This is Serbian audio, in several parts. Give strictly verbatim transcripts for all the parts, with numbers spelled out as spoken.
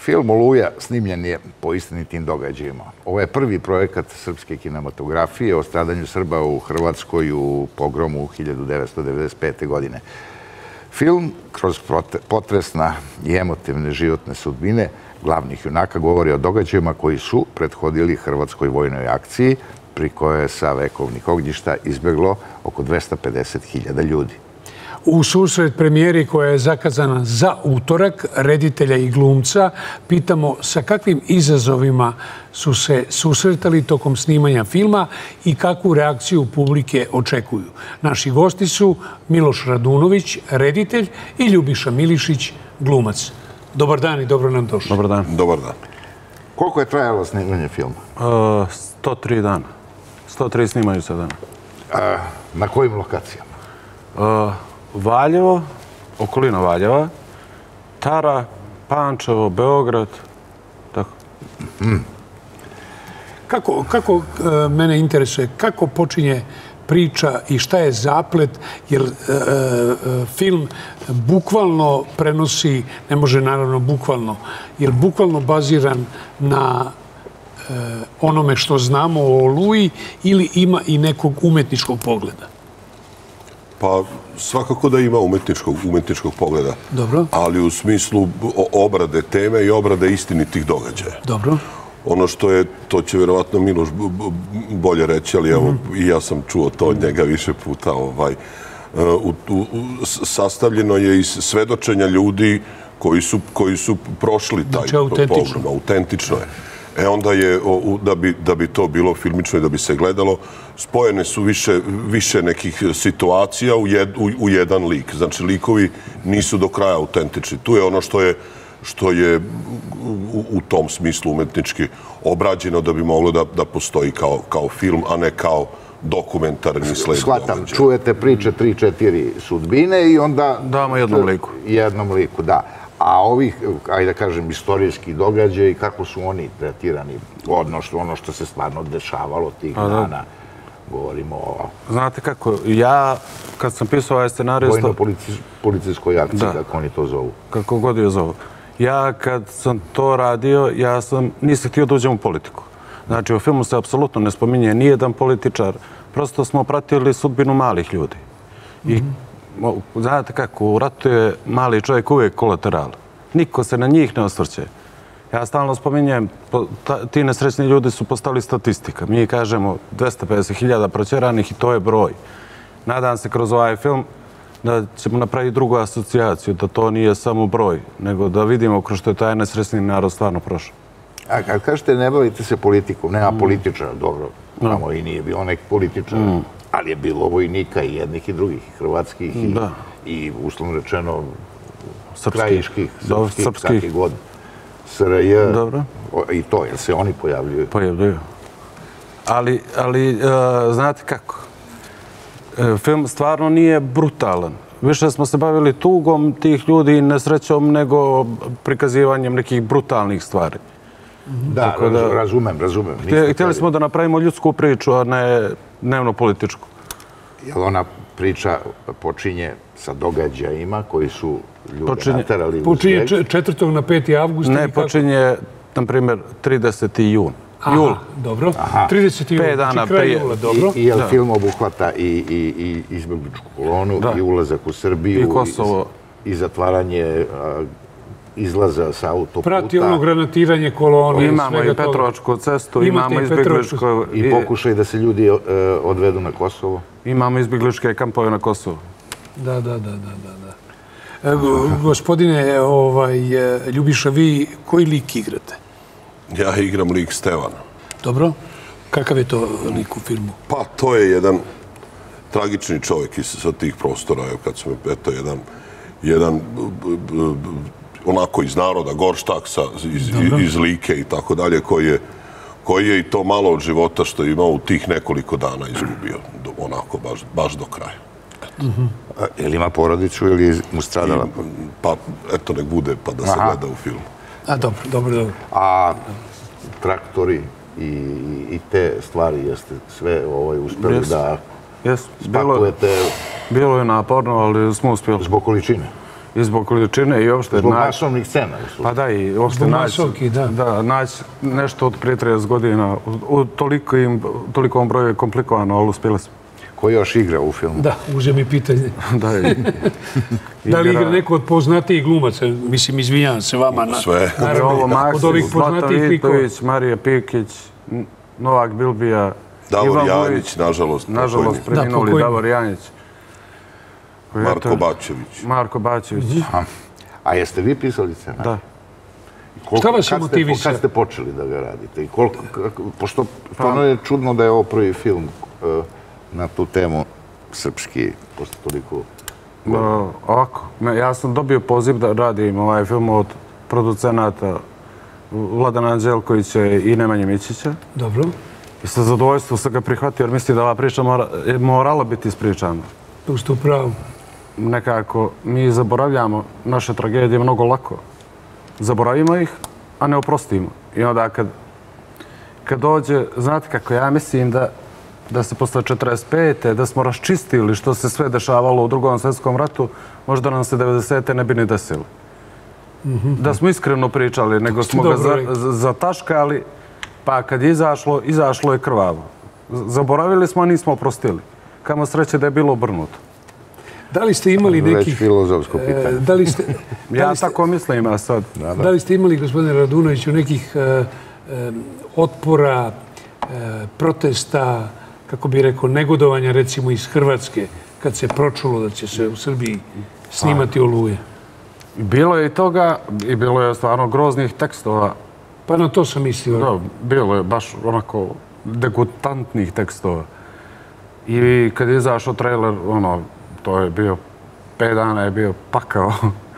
Film Oluja snimljen je po istinitim događajima. Ovo je prvi projekat srpske kinematografije o stradanju Srba u Hrvatskoj u pogromu hiljadu devetsto devedeset pete. godine. Film, kroz potresna i emotivne životne sudbine glavnih junaka, govori o događajima koji su prethodili Hrvatskoj vojnoj akciji, pri kojoj je sa vekovnih ognjišta izbjeglo oko dvesta pedeset hiljada ljudi. U susret premijeri koja je zakazana za utorak, reditelja i glumca, pitamo sa kakvim izazovima su se susretali tokom snimanja filma i kakvu reakciju publike očekuju. Naši gosti su Miloš Radunović, reditelj, i Ljubiša Milišić, glumac. Dobar dan i dobro nam došli. Dobar dan. Dobar dan. Koliko je trajalo snimanje filma? sto tri dana. sto tri snimaju se dana. Na kojim lokacijama? Valjevo, okolina Valjeva, Tara, Pančevo, Beograd, tako. Kako, kako mene interesuje, kako počinje priča i šta je zaplet, jer film bukvalno prenosi, ne može naravno bukvalno, jer bukvalno baziran na onome što znamo o Oluji ili ima i nekog umetničkog pogleda? Pa svakako da ima umetničkog, umetničkog pogleda. Dobro. Ali u smislu obrade teme i obrade istinitih događaja. Dobro. Ono što je, to će vjerovatno Miloš bolje reći, ali evo, i ja sam čuo to od njega više puta. Ovaj, u, u, sastavljeno je iz svedočenja ljudi koji su, koji su prošli taj pogrom. Autentično je. E onda je, da bi, da bi to bilo filmično i da bi se gledalo, spojene su više, više nekih situacija u, jed, u, u jedan lik. Znači, likovi nisu do kraja autentični. Tu je ono što je, što je u, u tom smislu umetnički obrađeno da bi moglo da, da postoji kao, kao film, a ne kao dokumentarni sled. Shvatam, čujete priče tri, četiri sudbine i onda... Damo jednom liku. Jednom liku, da. A ovih, ajde da kažem, istorijski događaj, kako su oni tretirani, odnosno ono što se stvarno dešavalo tih dana, govorimo o... Znate kako, ja, kad sam pisao ovaj scenarij... Vojno-policijskoj akciji, kako oni to zovu. Kako god je zovu. Ja, kad sam to radio, ja sam, nisam htio da uđem u politiku. Znači, u filmu se apsolutno ne spominje nijedan političar. Prosto smo pratili sudbinu malih ljudi. I znate kako, u ratu je mali čovjek uvijek kolateral. Niko se na njih ne osvrće. Ja stalno spominjem, ti nesrećni ljudi su postali statistika. Mi kažemo dvesta pedeset hiljada proćeranih i to je broj. Nadam se kroz ovaj film da ćemo napraviti drugu asocijaciju, da to nije samo broj, nego da vidimo kroz što je taj nesrećni narod stvarno prošao. A kad kažete ne bavite se politikom, nema političara, dobro, tamo i nije bilo nekih političara. Ali je bilo vojnika i jednih i drugih, hrvatskih i, i uslovno rečeno krajiških, srpskih, kakih god, S R J i to, jer se oni pojavljuju. Pojavljuju. Ali, ali uh, znate kako, film stvarno nije brutalan. Više smo se bavili tugom tih ljudi i nesrećom nego prikazivanjem nekih brutalnih stvari. Da, da razumem, razumem. Htjeli smo da napravimo ljudsku priču, a ne dnevno političku. Jel ona priča počinje sa događajima koji su ljude naterali? Počinje četvrtog na peti avgust? Ne, počinje, na primjer, trideseti jun. Jul. Dobro. trideseti jul, znači kraj jula, dobro. I jel film obuhvata i izbjegličku kolonu, i ulazak u Srbiju, i Kosovo, i zatvaranje izlaza sa autoputa. Prati ono granatiranje kolone. Imamo i Petrovačku cestu, imamo izbjegličko... I pokušaj da se ljudi odvedu na Kosovo. Imamo izbjegličke kampove na Kosovo. Da, da, da, da, da. Gospodine Ljubiša, vi koji lik igrate? Ja igram lik Stevana. Dobro. Kakav je to lik u filmu? Pa, to je jedan tragični čovjek sa tih prostora. Kad sam, eto, jedan, jedan onako iz naroda, Gorštaksa, iz, iz Like i tako dalje, koji je, koji je i to malo od života što je imao u tih nekoliko dana izgubio. Onako, baš, baš do kraja. Je li ima porodicu ili mu stradala? Pa, eto, nek bude pa da se gleda u filmu. A, dobro, dobro, dobro. A traktori i te stvari jeste sve uspjeli da spakujete? Bilo je naporno, ali smo uspjeli. Zbog količine? I zbog količine i uopšte... Zbog masovnih scena. Pa da, i uopšte naći da, naći nešto od prije trideset godina u tolikom broju je komplikovano, ali uspjeli smo. Ko još igra u filmu? Da, uže mi pitanje. Da li igra neko od poznatijih glumaca? Mislim, izvinjam se vama. Sve. Ovo Maksim, Zlata Vitović, Marija Pikić, Novak Bilbija, Davor Janjić, nažalost. Nažalost, preminuli Davor Janjić. Marko Bačević. Marko Bačević. A jeste vi pisali scenarij? Da. Šta vas je motivisao? Kad ste počeli da ga radite? Pošto stvarno je čudno da je ovo prvi film na tu temu srpski, pošto toliko... Ovako, ja sam dobio poziv da radim ovaj film od producenata Vladana Anđelkovića i Nemanje Mićića. Dobro. I sa zadovoljstvom sam ga prihvatio jer mislim da ova priča je morala biti ispričana. Tu ste u pravu. Nekako, mi zaboravljamo naše tragedije mnogo lako. Zaboravimo ih, a ne oprostimo. I onda kad, kad dođe, znate kako, ja mislim da, da se posle četrdeset pete da smo raščistili što se sve dešavalo u Drugom svjetskom ratu, možda nam se devedesete ne bi ni desilo. Mm-hmm. Da smo iskreno pričali, nego smo ga za, zataškali, pa kad je izašlo, izašlo je krvavo. Zaboravili smo, a nismo oprostili. Kamo sreće da je bilo obrnuto. Da li ste imali nekih... Već filozofsko pitanje. Da li ste, ja da li ste, tako mislim, a sad. Da, da. Da li ste imali, gospodine Radunoviću, nekih uh, um, otpora, uh, protesta, kako bi rekao, negodovanja, recimo iz Hrvatske, kad se pročulo da će se u Srbiji snimati Oluje? Bilo je i toga, i bilo je stvarno groznih tekstova. Pa na to sam mislio. Da, bilo je baš onako degutantnih tekstova. I kad je izašao trailer, ono, to je bio, pet dana je bio pakao.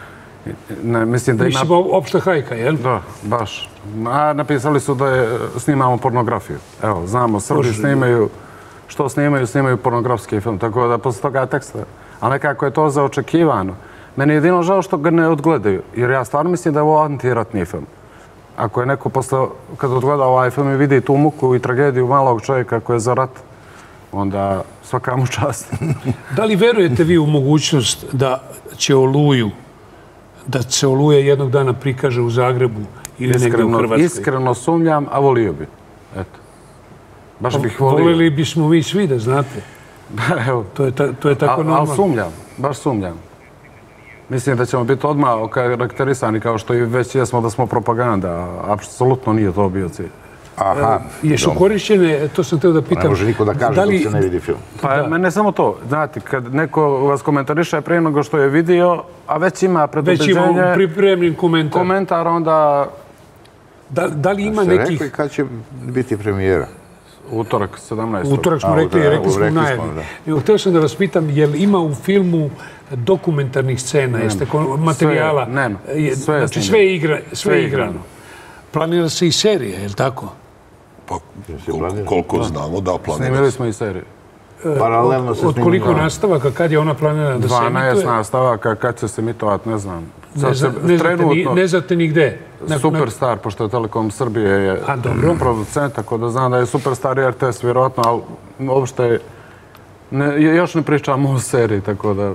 Ne, mislim da mislim, ima... opšta hajka, jel? Da, baš. A napisali su da je, snimamo pornografiju. Evo, znamo, Srbi snimaju, što snimaju, snimaju pornografski film. Tako da posle toga teksta. A nekako je to zaočekivano. Meni je jedino žao što ga ne odgledaju. Jer ja stvarno mislim da je ovo antiratni film. Ako je neko posle, kad odgleda ovaj film i vidi tu muku i tragediju malog čovjeka koji je za rat, onda svaka mu čast. Da li verujete vi u mogućnost da će Oluju, da se Oluja jednog dana prikaže u Zagrebu ili iskreno, negdje u Hrvatskoj? Iskreno sumnjam, a volio bi. Eto. Baš bih volio. Volili bismo vi svi da znate. Evo. To je, ta, to je tako normalno. Ali sumnjam, baš sumnjam. Mislim da ćemo biti odmah karakterisani kao što i već jesmo da smo propaganda. Apsolutno nije to bio cilj. Aha. Jesu korišćene, to sam teo da pitam. Ne može niko da kaže da li... dok se ne vidi film. Pa ne samo to. Znate, kad neko vas komentariše prije nego što je vidio, a već ima predubeđenje... Već ima pripremljen komentar. Komentar, onda... Da, da li ima ste nekih... rekli kad će biti premijera? Utorak, sedamnaestog. Utorak smo rekli, da, rekli smo u najavi. Htio sam da vas pitam, je li ima u filmu dokumentarnih scena, jeste materijala? Sve, nema. Sve znači, sve je igra, sve igrano. Planira se i serija, je li tako? Pa, koliko znamo, da, planira se. Snimili smo i seriju. Paralelno se snimili. Od koliko nastavaka, kad je ona planirana da se emituje? dvanaest nastavaka, kad će se emitovati, ne znam. Ne, zna, ne, znate, ni, ne znate ni gde? Superstar, pošto je Telekom Srbije je producent, tako da znam da je Superstar i R T S vjerojatno, ali uopšte ne, još ne pričamo o seriji, tako da...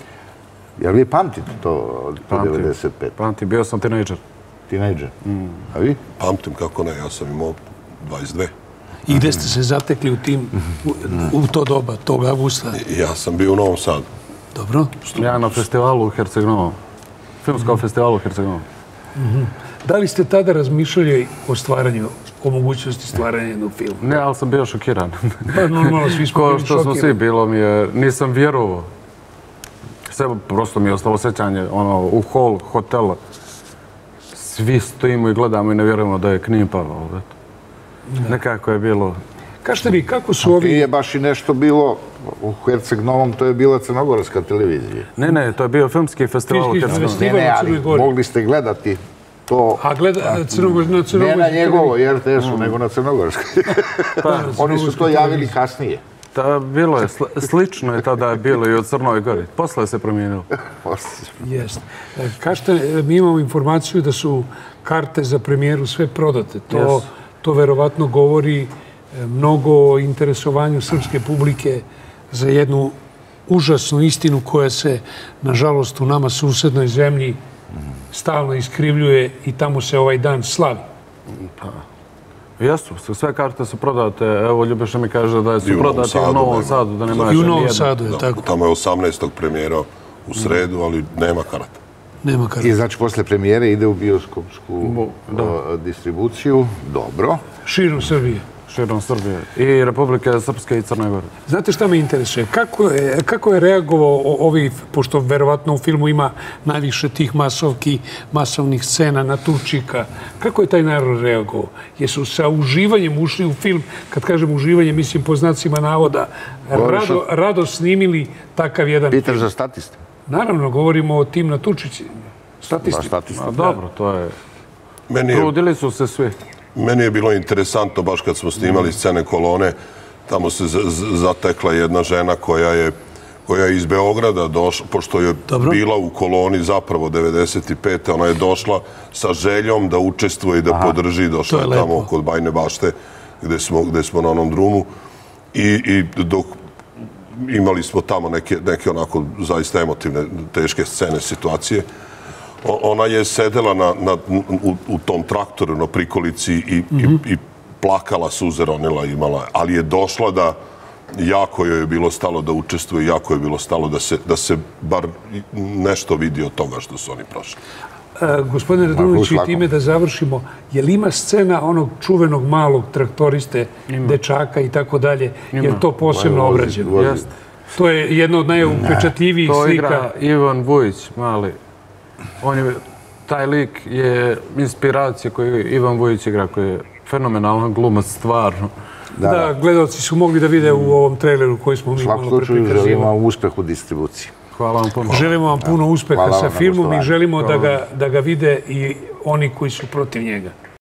Jel vi pamtite to od devedeset pete? Pamtim, bio sam tinejdžer. Tinejdžer? Mm. A vi? Pamtim, kako ne, ja sam imao dvadeset dve. I gde ste se zatekli u tim, u, u to doba, tog avgusta? Ja sam bio u Novom Sadu. Dobro. Ja na festivalu u Herceg-Novom. Filmskom mm-hmm. festivalu u Herceg-Novom. Mm-hmm. Da li ste tada razmišljali o stvaranju, o mogućnosti stvaranja jednog filma? Ne, ali sam bio šokiran. Pa normalno, svi smo bili šokirani. Ko što smo svi, bilo mi je, nisam vjerovao. Sve, prosto mi je ostalo sjećanje, ono, u hol hotela. Svi stojimo i gledamo i ne vjerujemo da je Knin pao. Nekako je bilo... Kažete vi, kako su ovi... Nije baš i nešto bilo u Herceg-Novom, to je bila crnogorska televizija. Ne, ne, to je bio filmski festival u Herceg-Novom. Ne, ne, ali mogli ste gledati to... A gleda na crnogorskoj... Ne na njegovo R T S-u, nego na crnogorskoj. Oni su to javili kasnije. Bilo je, slično je tada bilo i u Crnoj Gori. Posle se promijenilo. Jeste. Kažete, mi imamo informaciju da su karte za premijeru sve prodate. To, to verovatno govori mnogo o interesovanju srpske publike za jednu užasnu istinu koja se, nažalost, u nama susednoj zemlji stalno iskrivljuje i tamo se ovaj dan slavi. Jesu, sve karte su prodate. Evo, Ljubiša mi kaže da su prodate u Novom Sadu, da nema I u Novom Sadu je tako. Tamo je osamnaestog premijera u sredu, ali nema karata. Nema karata. I znači, posle premijere ide u bioskopsku distribuciju. Dobro. Širom Srbije. Širom Srbije. I Republike Srpske i Crne Gore. Znate šta me interesuje? Kako je, kako je reagovao ovi, pošto verovatno u filmu ima najviše tih masovki, masovnih scena, natučika, kako je taj narod reagovao? Jesu sa uživanjem ušli u film, kad kažem uživanje, mislim po znacima navoda, rado, rado snimili takav jedan film? Pitaš za statiste? Naravno, govorimo o tim natučićima. Statisti. Dobro, to je... Meni je... Trudili su se svi. Meni je bilo interesantno, baš kad smo snimali scene kolone, tamo se zatekla jedna žena koja je koja je iz Beograda došla, pošto je bila u koloni zapravo devedeset pete. Ona je došla sa željom da učestvuje i da podrži. Došla je tamo kod Bajne bašte gde smo, gde smo na onom drumu. I, i dok imali smo tamo neke, neke onako zaista emotivne, teške scene, situacije, ona je sedela na, na, u, u tom traktoru na prikolici i, mm-hmm. i, i plakala, suze ronila, imala, ali je došla da jako joj je bilo stalo da učestvuje, jako je bilo stalo da se, da se bar nešto vidi od toga što su oni prošli. E, gospodine Radunović, i time da završimo, je li ima scena onog čuvenog malog traktoriste, ima. Dečaka i tako dalje, je to posebno vozi, obrađeno? Vozi. Jest. To je jedno od najupečatljivijih slika. To igra Ivan Vujić, mali. On je, taj lik je inspiracija koju Ivan Vujić igra, koji je fenomenalan glumac, stvarno. Da, da, gledalci su mogli da vide u ovom traileru koji smo mi malo preprikazivali. U svakom slučaju želimo uspeh u distribuciji. Hvala vam puno. Želimo vam puno uspeha sa filmom i želimo da ga, da ga vide i oni koji su protiv njega.